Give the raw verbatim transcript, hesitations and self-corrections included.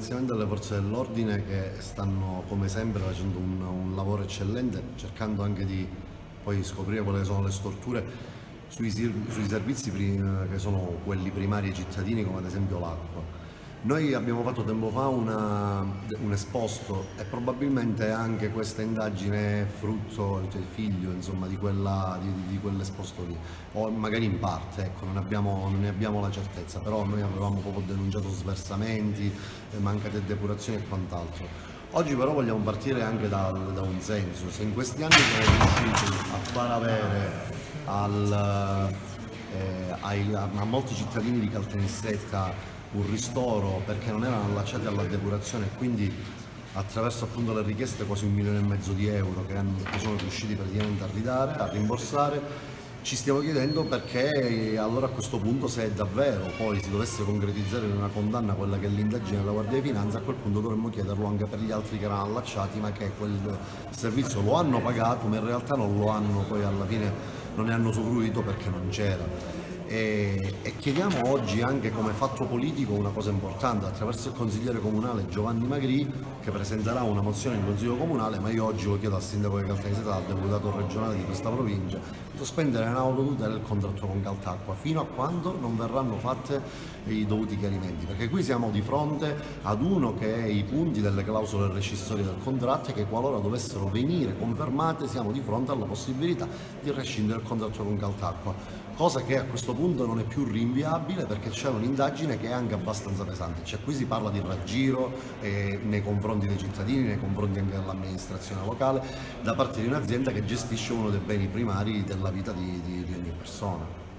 ringraziamento alle forze dell'ordine che stanno come sempre facendo un, un lavoro eccellente, cercando anche di poi scoprire quali sono le storture sui, sui servizi che sono quelli primari ai cittadini, come ad esempio l'acqua. Noi abbiamo fatto tempo fa una, un esposto e probabilmente anche questa indagine è frutto, cioè figlio insomma, di, quella, di, di quell'esposto lì, o magari in parte, ecco, non, abbiamo, non ne abbiamo la certezza, però noi avevamo proprio denunciato sversamenti, mancate depurazioni e quant'altro. Oggi però vogliamo partire anche da, da un senso: se in questi anni siamo riusciti a far avere al, eh, ai, a, a molti cittadini di Caltanissetta un ristoro perché non erano allacciati alla depurazione, e quindi attraverso appunto le richieste quasi un milione e mezzo di euro che, hanno, che sono riusciti praticamente a ridare, a rimborsare, ci stiamo chiedendo perché allora a questo punto, se è davvero poi si dovesse concretizzare in una condanna quella che è l'indagine della Guardia di Finanza, a quel punto dovremmo chiederlo anche per gli altri che erano allacciati ma che quel servizio lo hanno pagato ma in realtà non lo hanno, poi alla fine non ne hanno usufruito perché non c'era. E, e chiediamo oggi anche come fatto politico una cosa importante attraverso il consigliere comunale Giovanni Magri, che presenterà una mozione in consiglio comunale, ma io oggi lo chiedo al sindaco di Caltanissetta, al deputato regionale di questa provincia, di sospendere in autotutela il contratto con Caltacqua fino a quando non verranno fatte i dovuti chiarimenti, perché qui siamo di fronte ad uno che è i punti delle clausole rescissorie del contratto e che qualora dovessero venire confermate siamo di fronte alla possibilità di rescindere il contratto con Caltacqua, cosa che a questo punto non è più rinviabile perché c'è un'indagine che è anche abbastanza pesante, cioè qui si parla di raggiro eh, nei confronti dei cittadini, nei confronti anche dell'amministrazione locale, da parte di un'azienda che gestisce uno dei beni primari della vita di, di, di ogni persona.